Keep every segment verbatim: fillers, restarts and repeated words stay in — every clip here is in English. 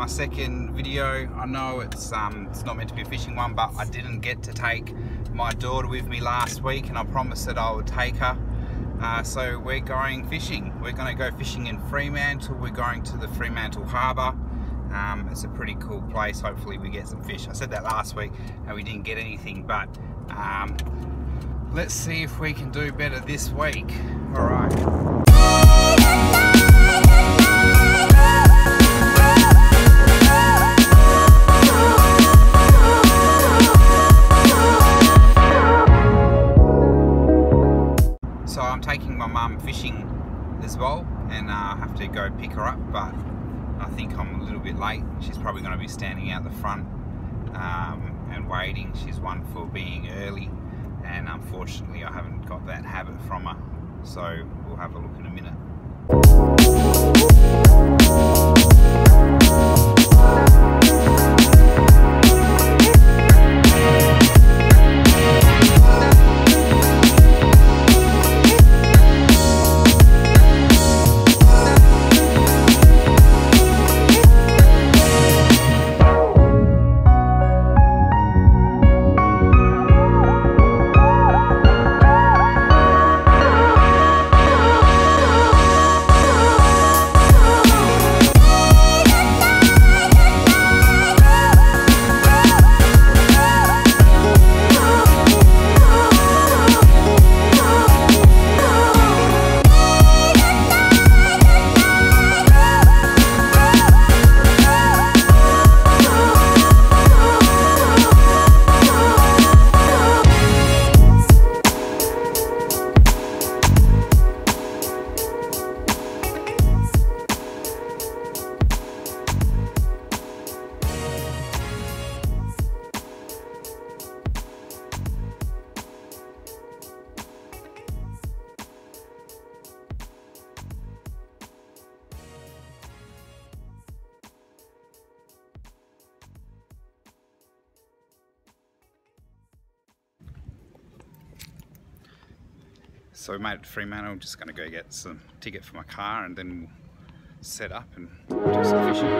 my second video. I know it's um, it's not meant to be a fishing one, but I didn't get to take my daughter with me last week, and I promised that I would take her. Uh, so we're going fishing. We're going to go fishing in Fremantle. We're going to the Fremantle Harbour. Um, it's a pretty cool place. Hopefully we get some fish. I said that last week and we didn't get anything, but um, let's see if we can do better this week. All right. So I'm taking my mum fishing as well, and I uh, have to go pick her up, but I think I'm a little bit late. She's probably going to be standing out the front um, and waiting. She's one for being early, and unfortunately I haven't got that habit from her, so we'll have a look in a minute. So we made it to Fremantle. I'm just going to go get some ticket for my car and then we'll set up and do some fishing.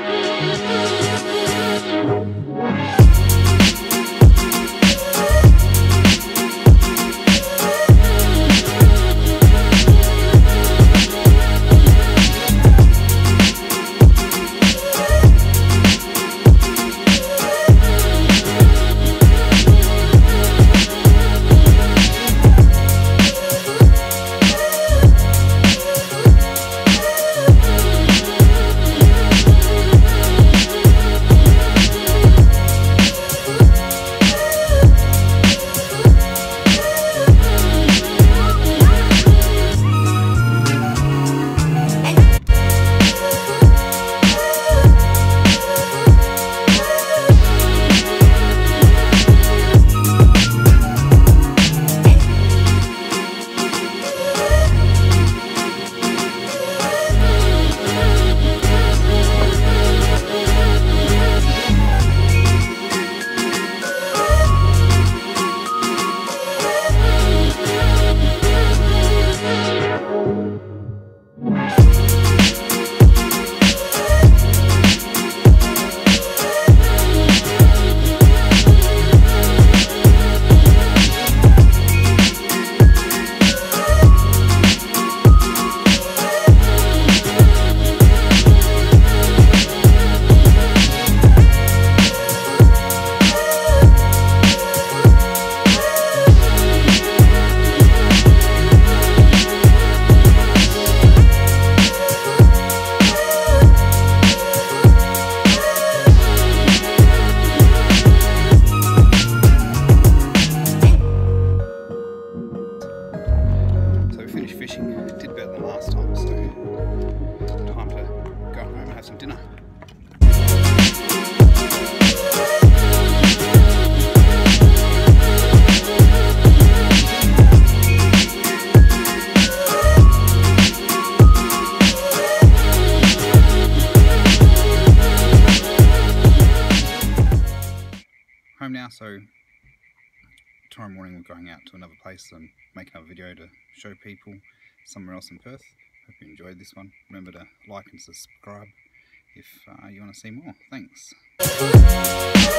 Did better than last time, so time to go home and have some dinner. Home now, so tomorrow morning we're going out to another place and make another video to show people somewhere else in Perth. Hope you enjoyed this one. Remember to like and subscribe if uh, you want to see more. Thanks.